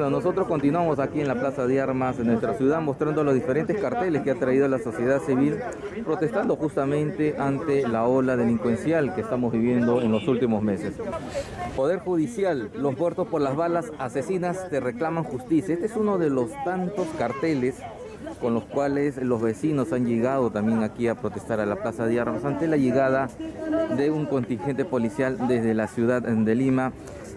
Bueno, nosotros continuamos aquí en la Plaza de Armas de nuestra ciudad mostrando los diferentes carteles que ha traído la sociedad civil protestando justamente ante la ola delincuencial que estamos viviendo en los últimos meses. Poder Judicial, los muertos por las balas asesinas te reclaman justicia. Este es uno de los tantos carteles con los cuales los vecinos han llegado también aquí a protestar a la Plaza de Armas ante la llegada de un contingente policial desde la ciudad de Lima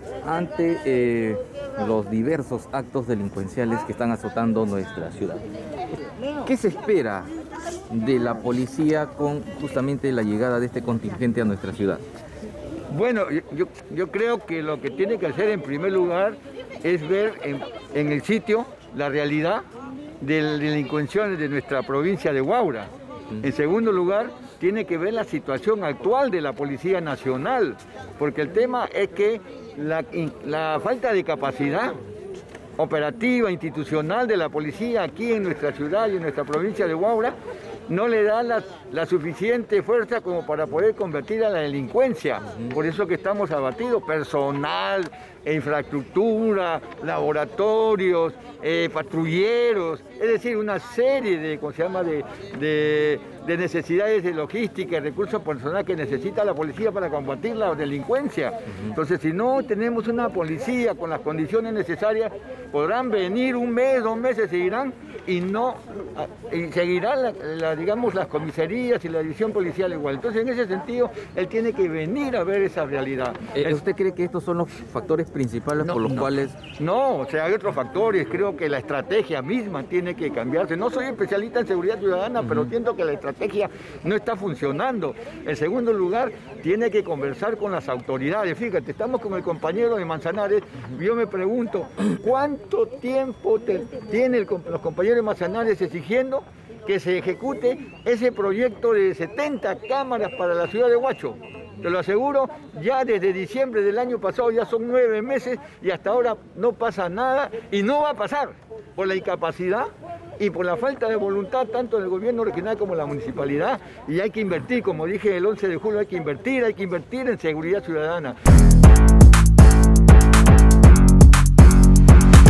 ante los diversos actos delincuenciales que están azotando nuestra ciudad. ¿Qué se espera de la policía con justamente la llegada de este contingente a nuestra ciudad? Bueno, yo creo que lo que tiene que hacer en primer lugar es ver en el sitio la realidad de la delincuencia de nuestra provincia de Huaura. En segundo lugar, tiene que ver la situación actual de la Policía Nacional, porque el tema es que la falta de capacidad operativa, institucional de la policía aquí en nuestra ciudad y en nuestra provincia de Huaura no le da la suficiente fuerza como para poder convertir a la delincuencia. Por eso que estamos abatidos, personal, infraestructura, laboratorios, patrulleros, es decir, una serie de, ¿cómo se llama?, de necesidades de logística y recursos personales que necesita la policía para combatir la delincuencia. Entonces, si no tenemos una policía con las condiciones necesarias, podrán venir un mes, 2 meses, seguirán y seguirán digamos, las comisarías y la división policial igual. Entonces, en ese sentido, él tiene que venir a ver esa realidad. ¿Usted cree que estos son los factores principales por los cuales...? No, o sea, hay otros factores. Creo que la estrategia misma tiene que cambiarse. No soy especialista en seguridad ciudadana, pero siento que la estrategia no está funcionando. En segundo lugar, tiene que conversar con las autoridades. Fíjate, estamos con el compañero de Manzanares. Yo me pregunto, ¿cuánto tiempo tienen los compañeros de Manzanares exigiendo que se ejecute ese proyecto de 70 cámaras para la ciudad de Huacho? Te lo aseguro, ya desde diciembre del año pasado ya son 9 meses y hasta ahora no pasa nada y no va a pasar por la incapacidad y por la falta de voluntad tanto del gobierno regional como de la municipalidad. Y hay que invertir, como dije el 11 de julio, hay que invertir en seguridad ciudadana.